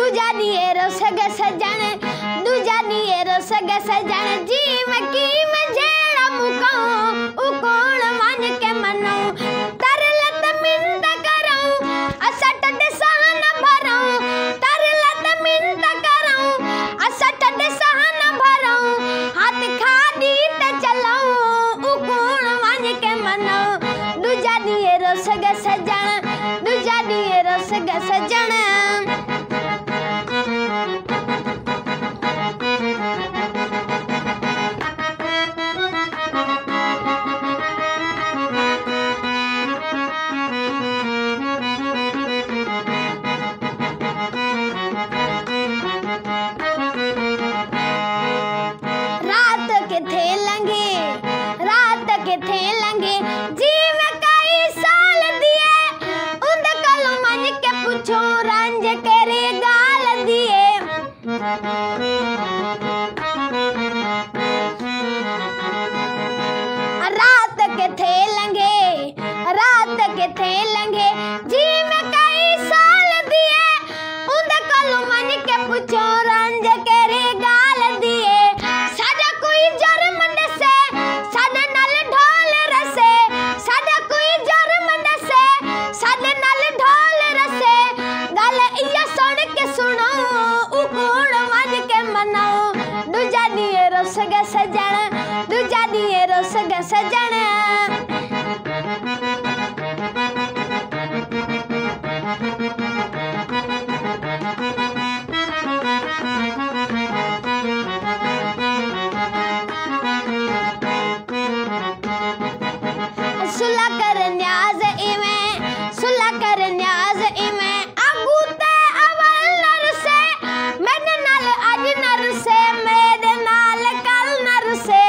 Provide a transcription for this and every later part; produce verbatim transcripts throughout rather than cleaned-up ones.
दूजा दिए रसग सजन दूजा दिए रसग सजन जीव की मैं जेड़ा मुकाऊं उ कौन मान के मनाऊं तरलत मिंत कराऊं असट दे सहन भराऊं तरलत मिंत कराऊं असट दे सहन भराऊं हाथ खादी ते चलाऊं उ कौन मान के मनाऊं दूजा दिए रसग सजन दूजा दिए रसग सजन रात के थे लंगे रात के थे लंगे जी में कई साल दिए उन कलो मन के पूछो रंज के रे गाल दिए सादा कोई जर्म से सादा नल ढोल रसे सादा कोई जर्म से सादा नल ढोल रसे गल इया सुन के सुनो उ कौन मन के मनाओ दूजा दिए रसग सजन दूजा दिए रसग सजन सुला कर न्याज इवें सुला कर न्याज इवें अगू ते अवल नर से मैंने नाल आज नर से मेरे नाल कल नर से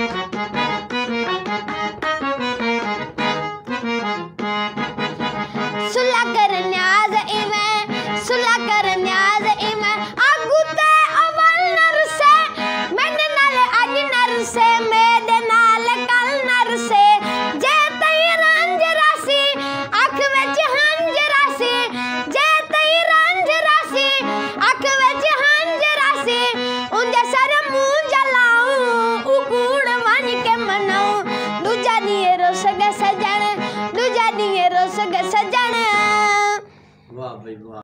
सुला कर न्याज इवें सुला कर न्याज इवें अगू ते अवल नर से मैंने नाल आज नर से मेरे नाल कल नर से जे तई रंज राशि अख विच हंज राशि जे तई रंज राशि अख विच हंज राशि उंदे सर मुंह जलाऊं उ कूड़ मान के मनाऊं दूजा दिए रसग सजन दूजा दिए रसग सजन। वाह भाई वाह।